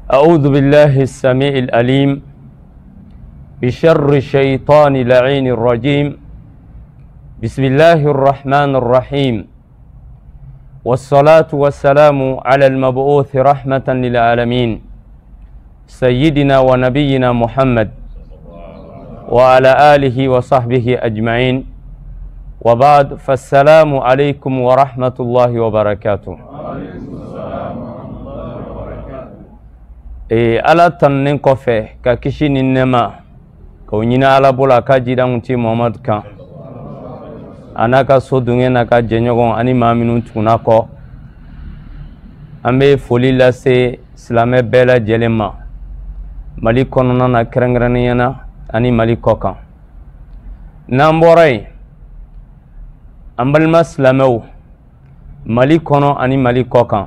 أعوذ بالله السميع الأليم بشر الشيطان اللعين الرجيم بسم الله الرحمن الرحيم والصلاة والسلام على المبعوث رحمة للعالمين سيدنا ونبينا محمد وعلى آله وصحبه أجمعين وبعد فالسلام عليكم ورحمة الله وبركاته. ala tannen kɔfɛ ka kisi ni nɛma ka o ɲini ala bolo a ka jidanw ti Muhamadu kan a n'a ka so dunkɛ n'a ka jɛɲɔgɔn ani maa minnu tuguna kɔ an bɛ foli lase silamɛ bɛɛ lajɛlen ma Mali kɔnɔna na kɛrɛnkɛrɛnnenya na ani Mali kɔkan n'an bɔra yen an balima silamɛw Mali kɔnɔ ani Mali kɔkan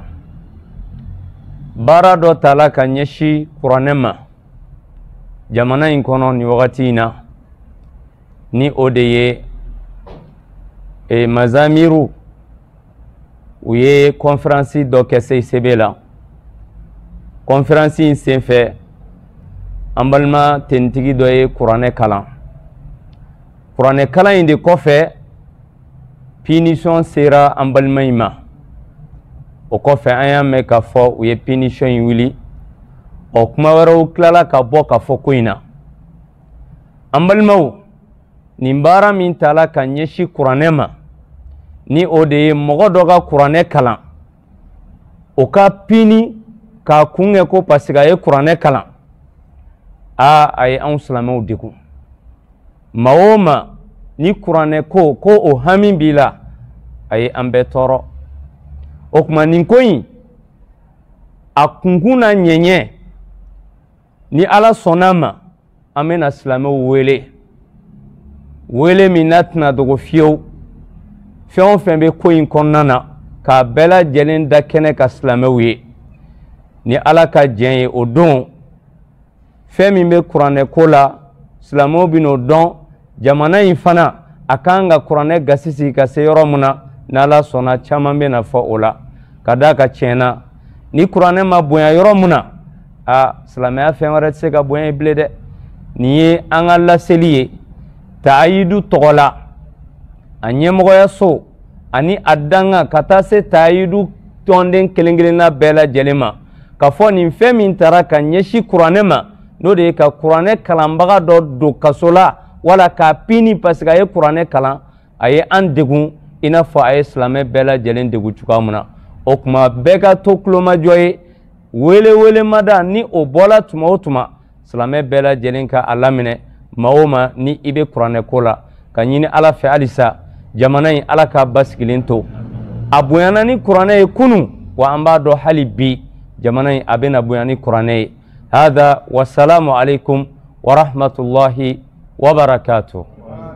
baara dɔ tala ka ɲɛsi kuranɛ ma jamana in kɔnɔ ni wagati in na ni o de ye mazamiru u ye conférence dɔ kɛ CICB la conférence in senfɛ an balima tenitigi dɔ ye kuranɛ kalan in de kɔfɛ punition sera an balima in ma o kɔfɛ an y'a mɛn k'a fɔ u ye punition in wuli o kuma wɛrɛw tilala ka bɔ ka fɔ ko in na an balimaw nin baara min tala ka ɲɛsi kuranɛ ma ni o de ye mɔgɔ dɔ ka kuranɛ kalan o ka pini k'a kungɛ ko parce que a ye kuranɛ kalan a ye anw silamɛw degun maa o maa ni kuranɛ ko o hami b'i la a ye an bɛɛ tɔɔrɔ o kuma nin ko in a kunkun na ɲɛɲɛ ni ala sɔnna ma an bɛna silamɛw wele min n'a tɛna dogo fiyewu fɛn o fɛn bɛ ko in kɔnɔna na k'a bɛɛ lajɛlen da kɛnɛ ka silamɛw ye ni ala ka jɛn ye o don fɛn min bɛ kuranɛ ko la silamɛw bɛ n'o dɔn jamana in fana a kan ka kuranɛ gasi sigi ka se yɔrɔ min na n'ala sɔnna caman bɛ na fɔ o la ka da ka tiɲɛna ni kuranɛ ma bonya yɔrɔ min na silamɛya fɛn wɛrɛ tɛ se ka bonya bilen dɛ nin ye an ka laseli ye taayidu tɔgɔ la a ɲɛmɔgɔyaso ani a danga ka taa se taayidu tɔnden kelen kelenna bɛɛ lajɛlen ma ka fɔ nin fɛn min taara ka ɲɛsi kuranɛ ma n'o de ye ka kuranɛ kalanbaga dɔ don kaso la wala k'a pini parce que a ye kuranɛ kalan a ye an degun i n'a fɔ a ye silamɛ bɛɛ lajɛlen degun cogoya min na o kuma bɛɛ ka to kulomajɔ ye wele-welemada ni o bɔla tuma o tuma silamɛ bɛɛ lajɛlen ka a laminɛ maa o maa ni i bɛ kuranɛ ko la ka ɲini ala fɛ halisa jamana in ala k'a basigilen to a bonyana ni kuranɛ ye kunun wa an b'a dɔn hali bi jamana in a bɛna bonya ni kuranɛ ye hada wasalamu alaikum wa rahmatullahi wa barakatuh.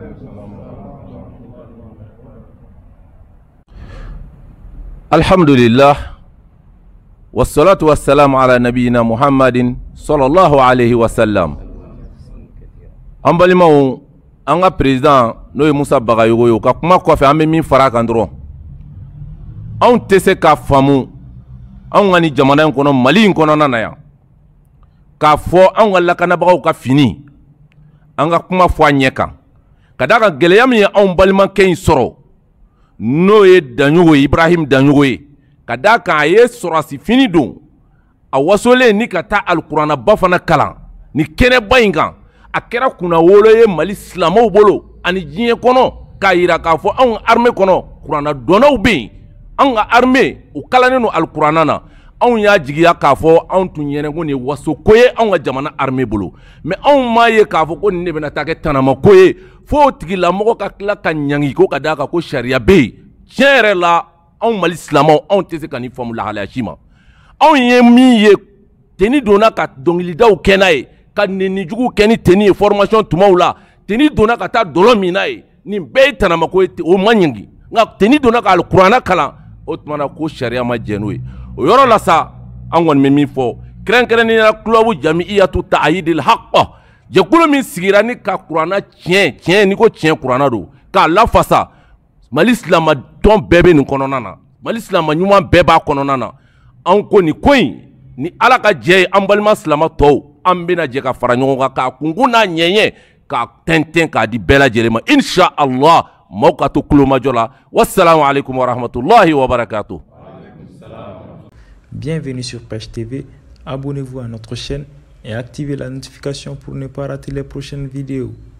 Alhamdulillah wassalatu wassalamu ala nabiyina Muhammadin sallallahu alayhi wa sallam. An balimaw an ka président n'o ye Musa Bagayogo ye ka kuma kɔfɛ an bɛ min fara kan dɔrɔn anw tɛ se k'a faamu anw ka ni jamana in kɔnɔ Mali in kɔnɔna na yan k'a fɔ anw ka lakanabagaw ka fini an ka kuma fɔ a ɲɛ kan ka d'a kan gɛlɛya min ye anw balimakɛ in sɔrɔ n'o ye Daɲogo ye Ibrahim Daɲogo ye ka d'a kan a ye sɔrɔsi fini don a wasolen ni ka taa alikuranaba fana kalan ni kɛnɛba in kan a kɛra kunna wolo ye Mali silamɛw bolo ani diɲɛ kɔnɔ k'a yira k'a fɔ anw armée kɔnɔ kuranna dɔnnaw bɛ yen anw ka armée u kalannen don alikuranna na anw y'a jigiya k'a fɔ anw tun ɲɛnɛ ko nin ye waso ko ye anw ka jamana armée bolo mais anw m'a ye k'a fɔ ko nin de bɛna taa kɛ tanama ko ye fo tigilamɔgɔ ka tila ka ɲangi ko ka d'a kan ko sariya bɛ yen tiɲɛ yɛrɛ la anw Mali silamɛw anw tɛ se ka nin faamu lahalaya si ma anw ye min ye teni donna ka dɔnkilidaw kɛ n'a ye ka nenijugu kɛ ni teni ye formation tumaw la teni donna ka taa dɔlɔ min n'a ye nin bɛɛ ye tanama ko ye o ma ɲangi nka teni donna ka alikuranna kalan o tuma na ko sariya ma jɛ n'o ye o yɔrɔ la sa an kɔni bɛ min fɔ kɛrɛnkɛrɛnnenya kulobu jamiyatu ta'yidil haqq jɛkulu min sigira ni ka kuranna tiɲɛ ni ko tiɲɛ kuranna don k'a lafasa Mali silamadɔn bɛɛ bɛ nin kɔnɔna na Mali silama ɲuman bɛɛ b'a kɔnɔna na anw ko nin ko in ni ala ka jɛ ye an balima silama tɔw an bɛna jɛ ka fara ɲɔgɔn kan k'a kungun n'a ɲɛɲɛ k'a tɛntɛn k'a di bɛɛ lajɛlen ma insha Allah maaw ka to kulomajɔ la wassalamu alaikum warahmatullahi wabarakatuh. Bienvenue sur Pêche TV, abonnez-vous à notre chaîne et activez la notification pour ne pas rater les prochaines vidéos.